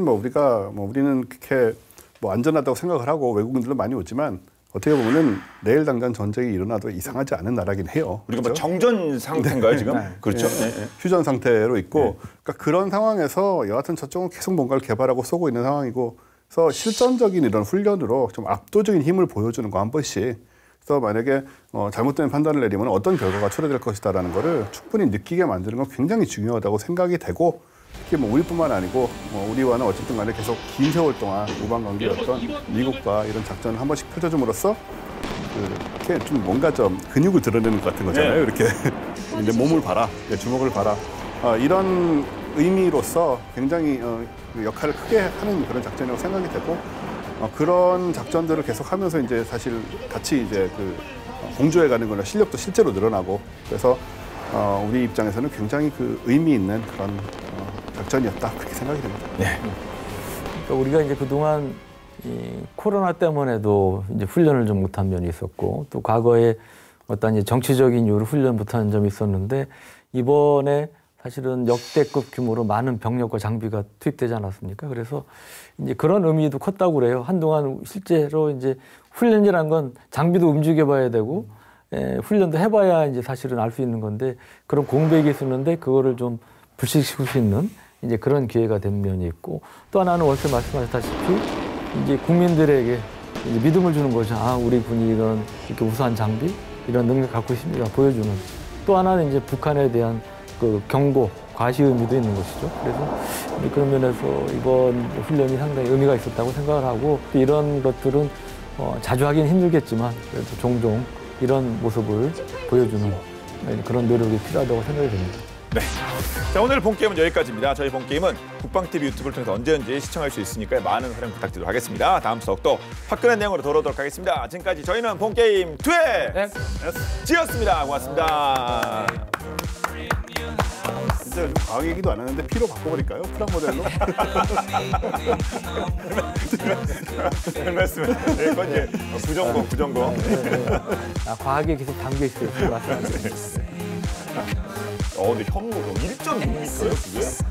우리는 그렇게 안전하다고 생각을 하고 외국인들도 많이 오지만 어떻게 보면은 내일 당장 전쟁이 일어나도 이상하지 않은 나라긴 해요. 우리가 그렇죠? 정전 상태인가요 지금? 그렇죠. 휴전 상태로 있고 그러니까 그런 상황에서 여하튼 저쪽은 계속 뭔가를 개발하고 쏘고 있는 상황이고 그래서 실전적인 이런 훈련으로 좀 압도적인 힘을 보여주는 거 한 번씩. 그래서 만약에 잘못된 판단을 내리면 어떤 결과가 초래될 것이다라는 거를 충분히 느끼게 만드는 건 굉장히 중요하다고 생각이 되고 특히 우리뿐만 아니고 우리와는 어쨌든 간에 계속 긴 세월 동안 우방 관계였던 미국과 이런 작전을 한 번씩 펼쳐줌으로써 이렇게 좀 뭔가 좀 근육을 드러내는 것 같은 거잖아요. 이렇게 내 몸을 봐라, 내 주먹을 봐라. 이런 의미로서 굉장히 역할을 크게 하는 그런 작전이라고 생각이 되고 그런 작전들을 계속하면서 이제 사실 같이 이제 공조해가는 거나 실력도 실제로 늘어나고 그래서 우리 입장에서는 굉장히 의미 있는 그런 작전이었다 그렇게 생각이 됩니다. 그러니까 우리가 이제 그동안 코로나 때문에도 이제 훈련을 좀 못한 면이 있었고 또 과거에 어떤 이제 정치적인 이유로 훈련 못한 점이 있었는데 이번에 사실은 역대급 규모로 많은 병력과 장비가 투입되지 않았습니까? 그래서 이제 그런 의미도 컸다고 그래요. 한동안 실제로 이제 훈련이란 건 장비도 움직여봐야 되고 훈련도 해봐야 이제 사실은 알 수 있는 건데 그런 공백이 있었는데 그거를 좀 불식시킬 수 있는 이제 그런 기회가 된 면이 있고 또 하나는 원래 말씀하셨다시피 이제 국민들에게 이제 믿음을 주는 거죠. 아, 우리 군이 이렇게 우수한 장비, 이런 능력 갖고 있습니다. 보여주는. 또 하나는 이제 북한에 대한 그 경고, 과시 의미도 있는 것이죠. 그래서 그런 면에서 이번 훈련이 상당히 의미가 있었다고 생각을 하고 또 이런 것들은 자주 하기는 힘들겠지만 그래도 종종 이런 모습을 보여주는 그런 노력이 필요하다고 생각이 듭니다. 네. 자, 오늘 본 게임은 여기까지입니다. 저희 본 게임은 국방TV 유튜브를 통해서 언제든지 시청할 수 있으니까 많은 활용 부탁드리도록 하겠습니다. 다음 수업도 화끈한 내용으로 돌아오도록 하겠습니다. 지금까지 저희는 본 게임 2의 지였습니다. 고맙습니다. 진짜 요즘 과학 얘기도 안 하는데 P로 바꿔버릴까요? 프라모델로? 별 말씀을. 네, 그건 이제 부정공. 과학에 계속 담겨 있어요. 맞습니다. 근데 현무경 1.6m요, 그게?